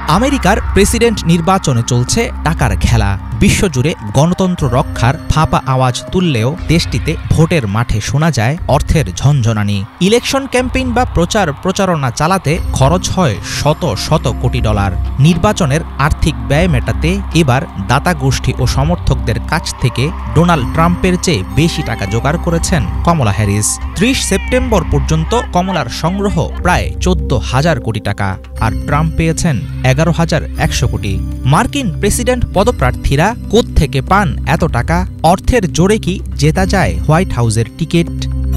আমেরিকার প্রেসিডেন্ট নির্বাচনে চলছে টাকার খেলা। বিশ্বজুড়ে গণতন্ত্র রক্ষার ফাঁপা আওয়াজ তুললেও দেশটিতে ভোটের মাঠে শোনা যায় অর্থের ঝনঝনানি। ইলেকশন ক্যাম্পেইন বা প্রচারণা চালাতে খরচ হয় শত শত কোটি ডলার। নির্বাচনের আর্থিক ব্যয় মেটাতে এবার দাতা গোষ্ঠী ও সমর্থকদের কাছ থেকে ডোনাল্ড ট্রাম্পের চেয়ে বেশি টাকা জোগাড় করেছেন কমলা হ্যারিস। ৩০ সেপ্টেম্বর পর্যন্ত কমলার সংগ্রহ প্রায় ১৪,০০০ কোটি টাকা, আর ট্রাম্প পেয়েছেন ১১,১০০ কোটি। মার্কিন প্রেসিডেন্ট পদপ্রার্থীরা কোত্থেকে পান এত টাকা? অর্থের জোরে কি জেতা যায় হোয়াইট হাউসের টিকিট?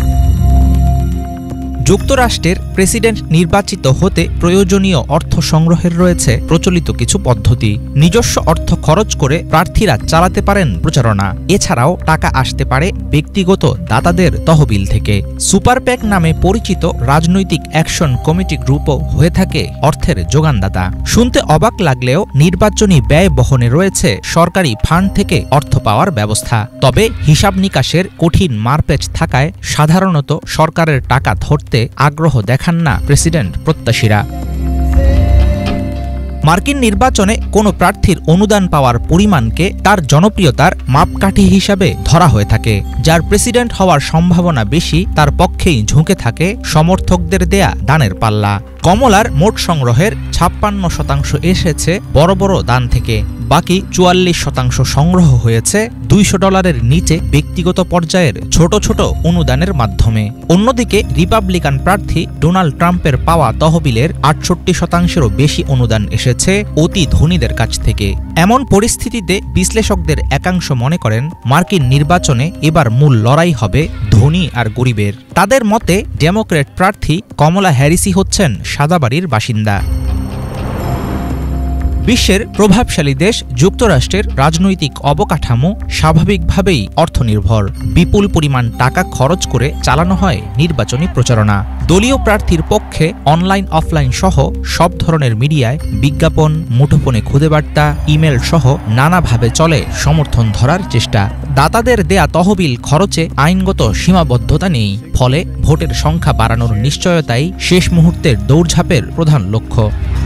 যুক্তরাষ্ট্রের প্রেসিডেন্ট নির্বাচিত হতে প্রয়োজনীয় অর্থ সংগ্রহের রয়েছে প্রচলিত কিছু পদ্ধতি। নিজস্ব অর্থ খরচ করে প্রার্থীরা চালাতে পারেন প্রচারণা। এছাড়াও টাকা আসতে পারে ব্যক্তিগত দাতাদের তহবিল থেকে। সুপার প্যাক নামে পরিচিত রাজনৈতিক অ্যাকশন কমিটি গ্রুপও হয়ে থাকে অর্থের যোগানদাতা। শুনতে অবাক লাগলেও নির্বাচনী ব্যয় বহনে রয়েছে সরকারি ফান্ড থেকে অর্থ পাওয়ার ব্যবস্থা। তবে হিসাব নিকাশের কঠিন মারপ্যাচ থাকায় সাধারণত সরকারের টাকা ধরতে আগ্রহ দেখান না প্রেসিডেন্ট প্রত্যাশীরা। মার্কিন নির্বাচনে কোনো প্রার্থীর অনুদান পাওয়ার পরিমাণকে তার জনপ্রিয়তার মাপকাঠি হিসাবে ধরা হয়ে থাকে। যার প্রেসিডেন্ট হওয়ার সম্ভাবনা বেশি তার পক্ষেই ঝুঁকে থাকে সমর্থকদের দেয়া দানের পাল্লা। কমলার মোট সংগ্রহের ৫৬% এসেছে বড় বড় দান থেকে, বাকি ৪৪% সংগ্রহ হয়েছে $২০০ নিচে ব্যক্তিগত পর্যায়ের ছোট ছোট অনুদানের মাধ্যমে। অন্যদিকে রিপাবলিকান প্রার্থী ডোনাল্ড ট্রাম্পের পাওয়া তহবিলের ৬৮%-এরও বেশি অনুদান এসেছে অতি ধনীদের কাছ থেকে। এমন পরিস্থিতিতে বিশ্লেষকদের একাংশ মনে করেন মার্কিন নির্বাচনে এবার মূল লড়াই হবে ধনী আর গরিবের। তাদের মতে ডেমোক্র্যাট প্রার্থী কমলা হ্যারিসই হচ্ছেন সাদাবাড়ির বাসিন্দা। বিশ্বের প্রভাবশালী দেশ যুক্তরাষ্ট্রের রাজনৈতিক অবকাঠামো স্বাভাবিকভাবেই অর্থনির্ভর। বিপুল পরিমাণ টাকা খরচ করে চালানো হয় নির্বাচনী প্রচারণা। দলীয় প্রার্থীর পক্ষে অনলাইন অফলাইন সহ সব ধরনের মিডিয়ায় বিজ্ঞাপন, মুঠোফোনে খুদে বার্তা, ইমেল সহ নানাভাবে চলে সমর্থন ধরার চেষ্টা। দাতাদের দেয়া তহবিল খরচে আইনগত সীমাবদ্ধতা নেই, ফলে ভোটের সংখ্যা বাড়ানোর নিশ্চয়তাই শেষ মুহূর্তের দৌড়ঝাঁপের প্রধান লক্ষ্য।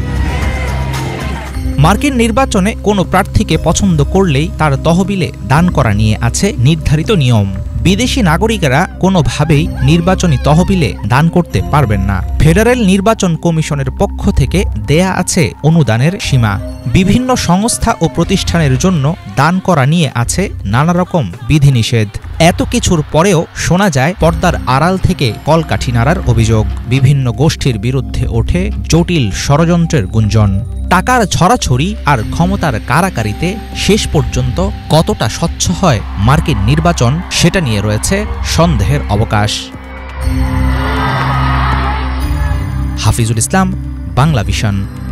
মার্কিন নির্বাচনে কোনো প্রার্থীকে পছন্দ করলেই তার তহবিলে দান করা নিয়ে আছে নির্ধারিত নিয়ম। বিদেশি নাগরিকেরা কোনোভাবেই নির্বাচনী তহবিলে দান করতে পারবেন না। ফেডারেল নির্বাচন কমিশনের পক্ষ থেকে দেয়া আছে অনুদানের সীমা। বিভিন্ন সংস্থা ও প্রতিষ্ঠানের জন্য দান করা নিয়ে আছে নানা রকম বিধিনিষেধ। এত কিছুর পরেও শোনা যায় পর্দার আড়াল থেকে কলকাঠি নাড়ার অভিযোগ। বিভিন্ন গোষ্ঠীর বিরুদ্ধে ওঠে জটিল ষড়যন্ত্রের গুঞ্জন। টাকার ছড়াছড়ি আর ক্ষমতার কারাকারিতে শেষ পর্যন্ত কতটা স্বচ্ছ হয় মার্কিন নির্বাচন, সেটা নিয়ে রয়েছে সন্দেহের অবকাশ। হাফিজুল ইসলাম, বাংলা ভিশন।